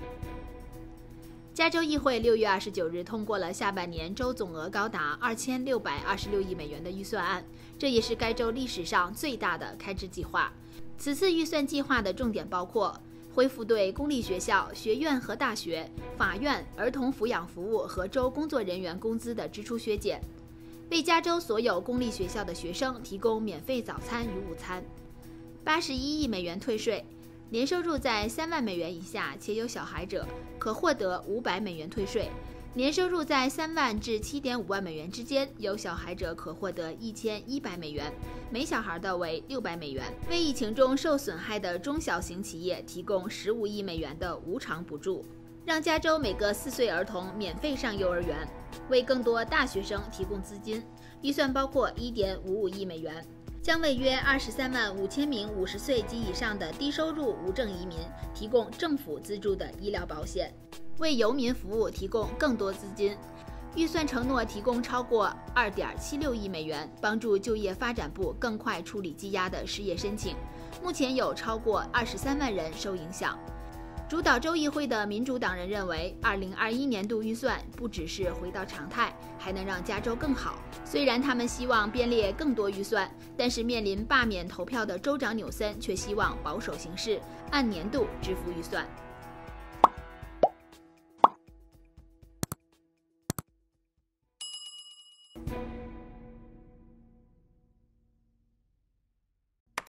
加州议会6月29日通过了下半年州总额高达2626亿美元的预算案，这也是该州历史上最大的开支计划。此次预算计划的重点包括恢复对公立学校、学院和大学、法院、儿童抚养服务和州工作人员工资的支出削减，为加州所有公立学校的学生提供免费早餐与午餐，81亿美元退税。年收入在3万美元以下且有小孩者可获得500美元退税，年收入在3万至7.5万美元之间有小孩者可获得1100美元，每小孩的为600美元。为疫情中受损害的中小型企业提供15亿美元的无偿补助，让加州每个4岁儿童免费上幼儿园，为更多大学生提供资金，预算包括1.55亿美元。将为约23万5千名50岁及以上的低收入无证移民提供政府资助的医疗保险，为游民服务提供更多资金。预算承诺提供超过2.76亿美元，帮助就业发展部更快处理积压的失业申请。目前有超过23万人受影响。主导州议会的民主党人认为，2021年度预算不只是回到常态，还能让加州更好。虽然他们希望编列更多预算，但是面临罢免投票的州长纽森却希望保守行事，按年度支付预算。